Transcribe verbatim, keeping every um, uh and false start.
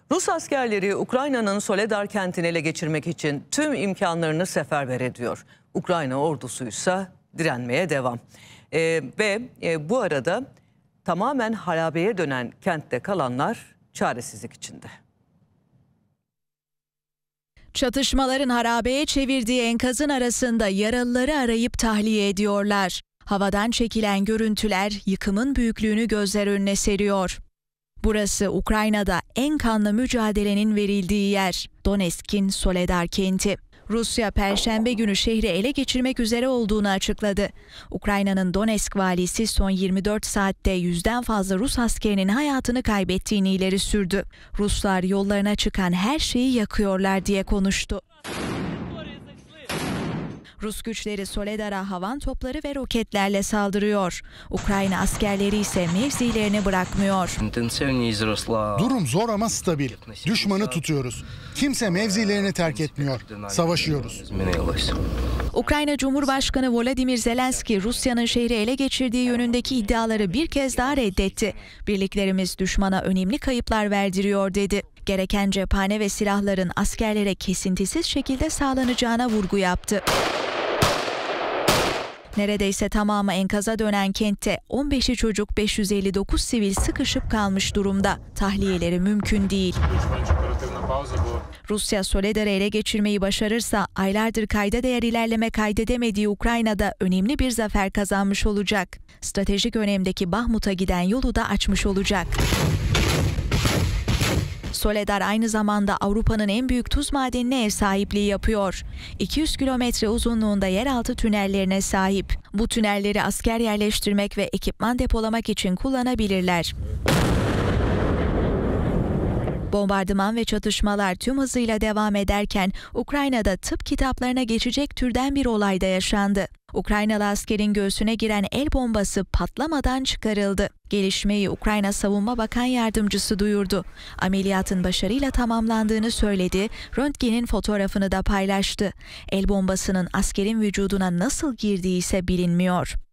Rus askerleri Ukrayna'nın Soledar kentini ele geçirmek için tüm imkanlarını seferber ediyor. Ukrayna ordusuysa direnmeye devam. Ee, ve e, bu arada tamamen harabeye dönen kentte kalanlar çaresizlik içinde. Çatışmaların harabeye çevirdiği enkazın arasında yaralıları arayıp tahliye ediyorlar. Havadan çekilen görüntüler yıkımın büyüklüğünü gözler önüne seriyor. Burası Ukrayna'da en kanlı mücadelenin verildiği yer. Donetsk'in Soledar kenti. Rusya Perşembe günü şehri ele geçirmek üzere olduğunu açıkladı. Ukrayna'nın Donetsk valisi son yirmi dört saatte yüzden fazla Rus askerinin hayatını kaybettiğini ileri sürdü. Ruslar yollarına çıkan her şeyi yakıyorlar diye konuştu. Rus güçleri Soledar'a havan topları ve roketlerle saldırıyor. Ukrayna askerleri ise mevzilerini bırakmıyor. Durum zor ama stabil. Düşmanı tutuyoruz. Kimse mevzilerini terk etmiyor. Savaşıyoruz. Ukrayna Cumhurbaşkanı Volodymyr Zelenski, Rusya'nın şehri ele geçirdiği yönündeki iddiaları bir kez daha reddetti. Birliklerimiz düşmana önemli kayıplar verdiriyor dedi. Gereken cephane ve silahların askerlere kesintisiz şekilde sağlanacağına vurgu yaptı. Neredeyse tamamı enkaza dönen kentte on beşi çocuk, beş yüz elli dokuz sivil sıkışıp kalmış durumda. Tahliyeleri mümkün değil. Rusya Soledar'ı ele geçirmeyi başarırsa aylardır kayda değer ilerleme kaydedemediği Ukrayna'da önemli bir zafer kazanmış olacak. Stratejik önemdeki Bahmut'a giden yolu da açmış olacak. Soledar aynı zamanda Avrupa'nın en büyük tuz madenine ev sahipliği yapıyor. iki yüz kilometre uzunluğunda yeraltı tünellerine sahip. Bu tünelleri asker yerleştirmek ve ekipman depolamak için kullanabilirler. Bombardıman ve çatışmalar tüm hızıyla devam ederken Ukrayna'da tıp kitaplarına geçecek türden bir olay da yaşandı. Ukraynalı askerin göğsüne giren el bombası patlamadan çıkarıldı. Gelişmeyi Ukrayna Savunma Bakan Yardımcısı duyurdu. Ameliyatın başarıyla tamamlandığını söyledi, röntgenin fotoğrafını da paylaştı. El bombasının askerin vücuduna nasıl girdiği ise bilinmiyor.